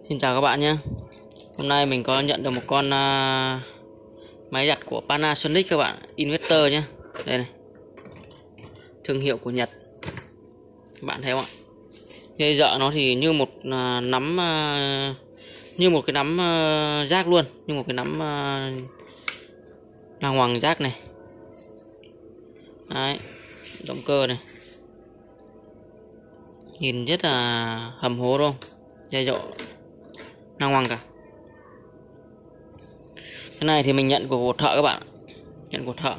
Xin chào các bạn nhé. Hôm nay mình có nhận được một con máy giặt của Panasonic các bạn, Inverter nhé. Đây này, thương hiệu của Nhật. Các bạn thấy không ạ? Dây dợ nó thì như một nắm, như một cái nắm rác luôn, như một cái nắm làng hoàng rác này. Đấy, động cơ này, nhìn rất là hầm hố đúng không? Dây dọ làng hoàng cả. Cái này thì mình nhận của thợ các bạn, nhận của thợ.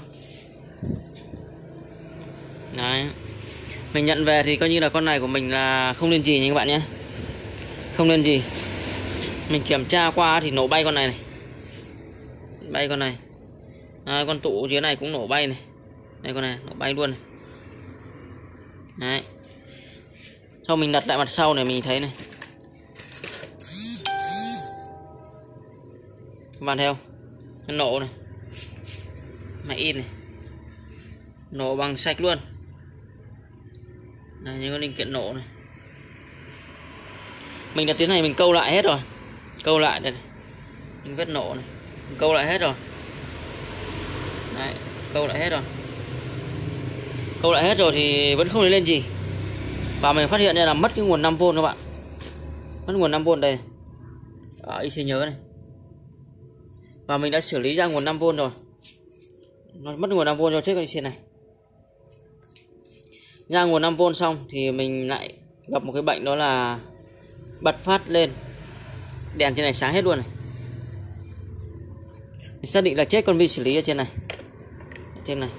Đấy, mình nhận về thì coi như là con này của mình là không lên gì nha các bạn nhé, không lên gì. Mình kiểm tra qua thì nổ bay con này này, bay con này. Đấy, con tụ dưới này cũng nổ bay này, đây con này nổ bay luôn này. Đấy, sau mình đặt lại mặt sau này mình thấy này, các bạn thấy không? Nó nổ này, máy in này, nổ bằng sạch luôn. Đây, những cái linh kiện nổ này. Mình đã tiến hành mình câu lại hết rồi, câu lại đây này, những vết nổ này, mình câu lại hết rồi. Đấy, câu lại hết rồi, câu lại hết rồi thì vẫn không lên gì. Và mình phát hiện ra là mất cái nguồn 5V các bạn, mất nguồn 5V đây ở IC nhớ này. Và mình đã xử lý ra nguồn 5V rồi, nó mất nguồn 5V cho chiếc IC này. Ra nguồn 5V xong thì mình lại gặp một cái bệnh, đó là bật phát lên đèn trên này sáng hết luôn này. Mình xác định là chết con vi xử lý ở trên này, trên này.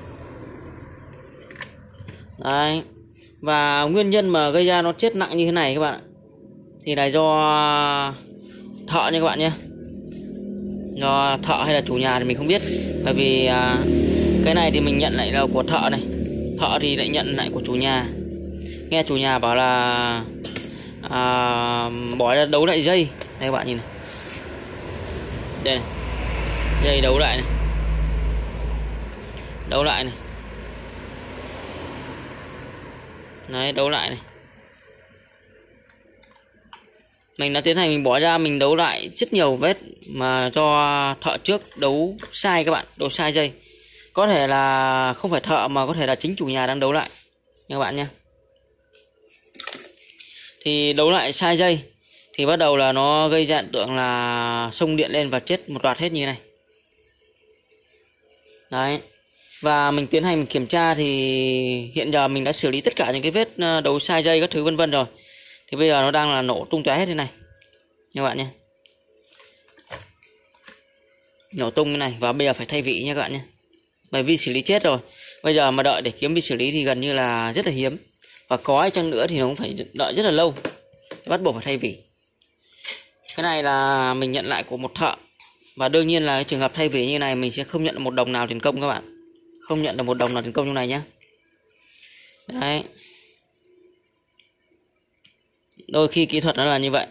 Đấy, và nguyên nhân mà gây ra nó chết nặng như thế này các bạn ạ, thì là do thợ nha các bạn nhé. Do thợ hay là chủ nhà thì mình không biết, bởi vì cái này thì mình nhận lại là của thợ này, thợ thì lại nhận lại của chủ nhà. Nghe chủ nhà bảo là bỏ ra đấu lại dây đây các bạn nhìn này, đây này, dây đấu lại này, đấu lại này. Đấy, đấu lại này. Mình đã tiến hành mình bỏ ra, mình đấu lại rất nhiều vết mà do thợ trước đấu sai các bạn, đấu sai dây. Có thể là không phải thợ mà có thể là chính chủ nhà đang đấu lại nha các bạn nhé. Thì đấu lại sai dây thì bắt đầu là nó gây ra hiện tượng là xông điện lên và chết một loạt hết như thế này. Đấy, và mình tiến hành kiểm tra thì hiện giờ mình đã xử lý tất cả những cái vết đấu sai dây các thứ vân vân rồi. Thì bây giờ nó đang là nổ tung tóe hết thế này nha các bạn nhé, nổ tung cái này. Và bây giờ phải thay vị nha các bạn nhé, bởi vì xử lý chết rồi. Bây giờ mà đợi để kiếm vi xử lý thì gần như là rất là hiếm, và có ai chăng nữa thì nó cũng phải đợi rất là lâu, bắt buộc phải thay vị. Cái này là mình nhận lại của một thợ, và đương nhiên là cái trường hợp thay vị như này mình sẽ không nhận được một đồng nào tiền công các bạn, không nhận được một đồng nào tiền công trong này nhé. Đấy, đôi khi kỹ thuật nó là như vậy,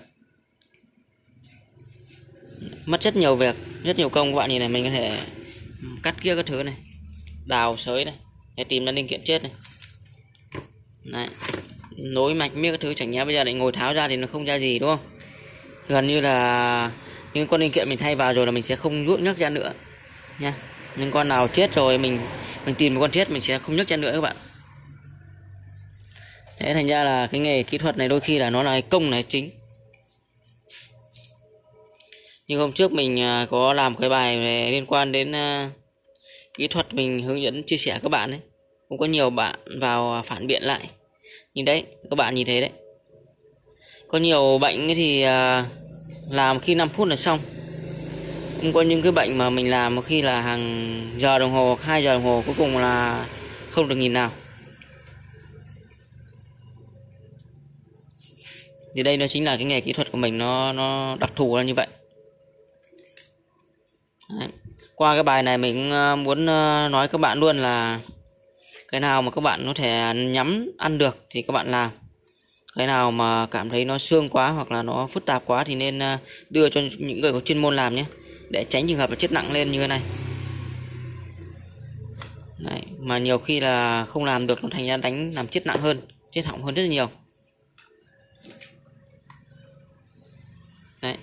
mất rất nhiều việc, rất nhiều công các bạn nhìn này. Mình có thể cắt kia các thứ này, đào sới này để tìm ra linh kiện chết này. Đấy, nối mạch miếc các thứ, chẳng nhẽ bây giờ lại ngồi tháo ra thì nó không ra gì đúng không? Gần như là những con linh kiện mình thay vào rồi là mình sẽ không nuốt nhấc ra nữa nha. Nhưng con nào chết rồi mình tìm một con chết mình sẽ không nhấc ra nữa các bạn. Thế thành ra là cái nghề kỹ thuật này đôi khi là nó là công này chính. Nhưng hôm trước mình có làm một cái bài về liên quan đến kỹ thuật, mình hướng dẫn chia sẻ các bạn ấy, cũng có nhiều bạn vào phản biện lại. Nhìn đấy, các bạn nhìn thấy đấy, có nhiều bệnh thì làm khi 5 phút là xong. Nhưng có những cái bệnh mà mình làm một khi là hàng giờ đồng hồ hoặc 2 giờ đồng hồ, cuối cùng là không được nhìn nào. Thì đây nó chính là cái nghề kỹ thuật của mình, nó đặc thù là như vậy. Đấy. Qua cái bài này mình cũng muốn nói các bạn luôn là cái nào mà các bạn có thể nhắm ăn được thì các bạn làm. Cái nào mà cảm thấy nó xương quá hoặc là nó phức tạp quá thì nên đưa cho những người có chuyên môn làm nhé, để tránh trường hợp là chết nặng lên như thế này. Đấy, mà nhiều khi là không làm được nó thành ra làm chết nặng hơn, chết hỏng hơn rất là nhiều. Đấy.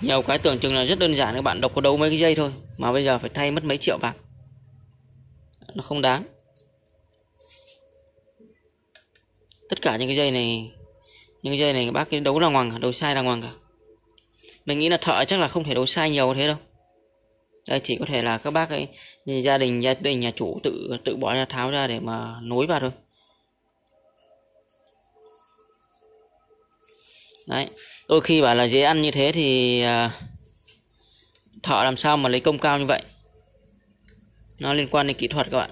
Nhiều cái tưởng chừng là rất đơn giản, các bạn độc có đấu mấy cái dây thôi mà bây giờ phải thay mất mấy triệu bạc, nó không đáng. Tất cả những cái dây này, bác cái đấu đàng hoàng cả, đấu sai đàng hoàng cả. Mình nghĩ là thợ chắc là không thể đấu sai nhiều thế đâu. Đây chỉ có thể là các bác ấy gia đình nhà chủ tự bỏ ra tháo ra để mà nối vào thôi. Đấy, đôi khi bảo là dễ ăn như thế thì thợ làm sao mà lấy công cao như vậy. Nó liên quan đến kỹ thuật các bạn.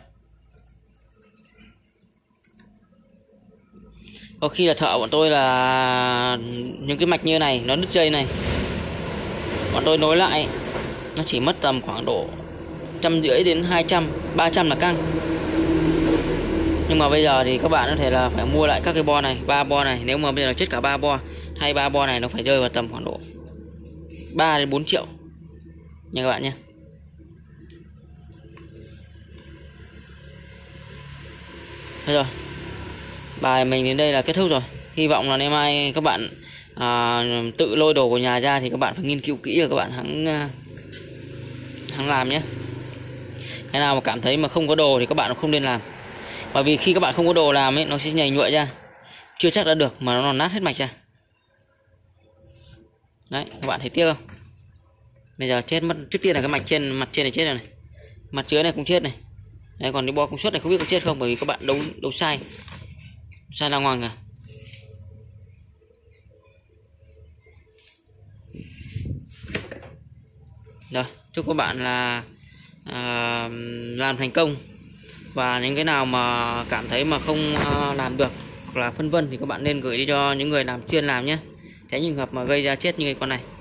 Có khi là thợ bọn tôi là những cái mạch như này nó đứt dây này, bọn tôi nối lại nó chỉ mất tầm khoảng độ 150 đến 200, 300 là căng. Nhưng mà bây giờ thì các bạn có thể là phải mua lại các cái bo này, 3 bo này. Nếu mà bây giờ chết cả 3 bo, thay 3 bo này nó phải rơi vào tầm khoảng độ 3 đến 4 triệu nha các bạn nhé. Thế rồi, bài mình đến đây là kết thúc rồi. Hy vọng là ngày mai các bạn tự lôi đồ của nhà ra thì các bạn phải nghiên cứu kỹ rồi các bạn hãng làm nhé. Cái nào mà cảm thấy mà không có đồ thì các bạn không nên làm. Bởi vì khi các bạn không có đồ làm ấy, nó sẽ nhầy nhụa ra, chưa chắc đã được mà nó nát hết mạch ra. Đấy, các bạn thấy tiếc không? Bây giờ chết mất. Trước tiên là cái mặt trên này chết rồi này, mặt dưới này cũng chết này. Đấy, còn cái bo công suất này không biết có chết không, bởi vì các bạn đấu sai ra ngoằng à. Rồi, chúc các bạn là làm thành công. Và những cái nào mà cảm thấy mà không làm được hoặc là phân vân thì các bạn nên gửi đi cho những người chuyên làm nhé, tránh trường hợp mà gây ra chết như cái con này.